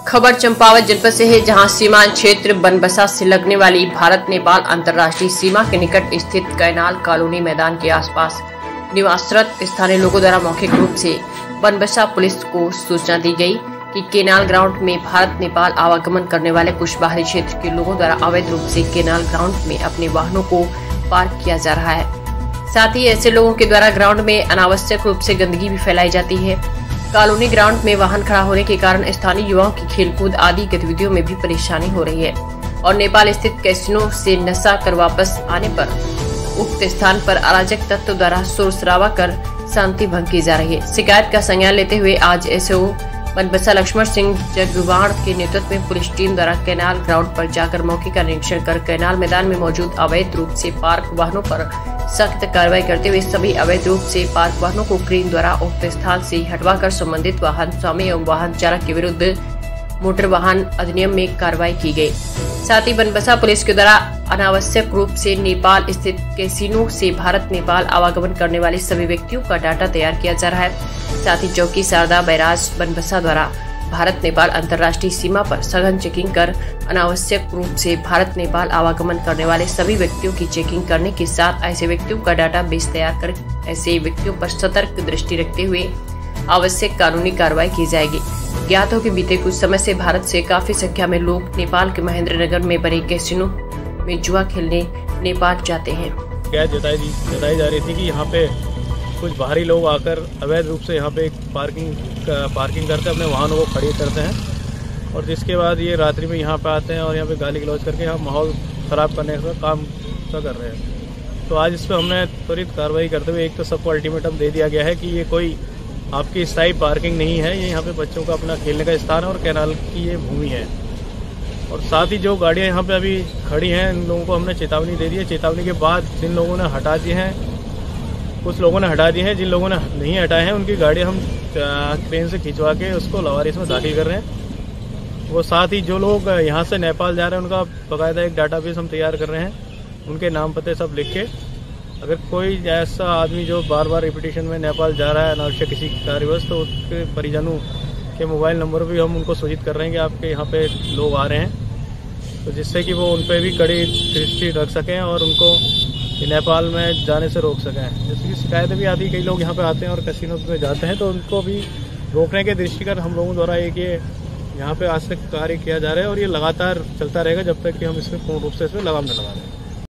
खबर चंपावत जनपद से है, जहां सीमांत क्षेत्र बनबसा से लगने वाली भारत नेपाल अंतर्राष्ट्रीय सीमा के निकट स्थित कैनाल कॉलोनी मैदान के आसपास निवासरत स्थानीय लोगों द्वारा मौखिक रूप से बनबसा पुलिस को सूचना दी गई कि केनाल ग्राउंड में भारत नेपाल आवागमन करने वाले कुछ बाहरी क्षेत्र के लोगों द्वारा अवैध रूप से केनाल ग्राउंड में अपने वाहनों को पार्क किया जा रहा है। साथ ही ऐसे लोगों के द्वारा ग्राउंड में अनावश्यक रूप से गंदगी भी फैलाई जाती है। कॉलोनी ग्राउंड में वाहन खड़ा होने के कारण स्थानीय युवाओं की खेलकूद आदि गतिविधियों में भी परेशानी हो रही है और नेपाल स्थित कैसीनो से नशा कर वापस आने पर उक्त स्थान पर अराजक तत्व द्वारा शोर शराबा कर शांति भंग की जा रही है। शिकायत का संज्ञान लेते हुए आज एसओ बनबसा लक्ष्मण सिंह जगवाड़ के नेतृत्व में पुलिस टीम द्वारा कैनाल ग्राउंड पर जाकर मौके का निरीक्षण कर कैनाल मैदान में मौजूद अवैध रूप से पार्क वाहनों पर सख्त कार्रवाई करते हुए सभी अवैध रूप से पार्क वाहनों को क्रेन द्वारा उक्त स्थान से हटवाकर संबंधित वाहन स्वामी एवं वाहन चालक के विरुद्ध मोटर वाहन अधिनियम में कार्रवाई की गई। साथ ही बनबसा पुलिस के द्वारा अनावश्यक रूप से नेपाल स्थित कैसीनो से भारत नेपाल आवागमन करने वाले सभी व्यक्तियों का डाटा तैयार किया जा रहा है। साथ ही चौकी शारदा बैराज बनबसा द्वारा भारत नेपाल अंतर्राष्ट्रीय सीमा पर सघन चेकिंग कर अनावश्यक रूप से भारत नेपाल आवागमन करने वाले सभी व्यक्तियों की चेकिंग करने के साथ ऐसे व्यक्तियों का डाटा बेस तैयार कर ऐसे व्यक्तियों पर सतर्क दृष्टि रखते हुए आवश्यक कानूनी कार्रवाई की जाएगी। ज्ञात हो कि बीते कुछ समय से भारत से काफी संख्या में लोग नेपाल के महेंद्रनगर में बने कैसीनो में जुआ खेलने नेपाल जाते हैं। क्या जताई जा रही थी कि यहाँ पे कुछ बाहरी लोग आकर अवैध रूप से यहाँ पे पार्किंग करते अपने वाहनों को खड़ी करते हैं और जिसके बाद ये रात्रि में यहाँ पे आते हैं और यहाँ पे गाली गलौज करके यहाँ माहौल ख़राब करने का काम कर रहे हैं। तो आज इस पर हमने त्वरित कार्रवाई करते हुए एक तो सबको अल्टीमेटम दे दिया गया है कि ये कोई आपकी स्थायी पार्किंग नहीं है, ये यहाँ पे बच्चों का अपना खेलने का स्थान है और कैनाल की ये भूमि है। और साथ ही जो गाड़ियाँ यहाँ पे अभी खड़ी हैं इन लोगों को हमने चेतावनी दे दी है। चेतावनी के बाद जिन लोगों ने हटा दिए हैं, कुछ लोगों ने हटा दिए हैं, जिन लोगों ने नहीं हटाए हैं उनकी गाड़ी हम ट्रेन से खिंचवा के उसको लवारिस में दाखिल कर रहे हैं। वो साथ ही जो लोग यहाँ से नेपाल जा रहे हैं उनका बाकायदा एक डाटाबेस हम तैयार कर रहे हैं, उनके नाम पते सब लिख के। अगर कोई ऐसा आदमी जो बार बार रिपीटेशन में नेपाल जा रहा है अनावश्यक किसी कार्यवश, तो उसके परिजनों के मोबाइल नंबर भी हम उनको सूचित कर रहे हैं कि आपके यहाँ पे लोग आ रहे हैं, तो जिससे कि वो उन पर भी कड़ी दृष्टि रख सकें और उनको नेपाल में जाने से रोक सकें। जैसे कि शिकायतें भी आती है, कई लोग यहाँ पे आते हैं और कैसीनो में जाते हैं, तो उनको भी रोकने के दृष्टिगत हम लोगों द्वारा एक ये यहाँ पे आज तक कार्य किया जा रहा है और ये लगातार चलता रहेगा जब तक कि हम इसमें पूर्ण रूप से इसमें लगाम न लगा दें।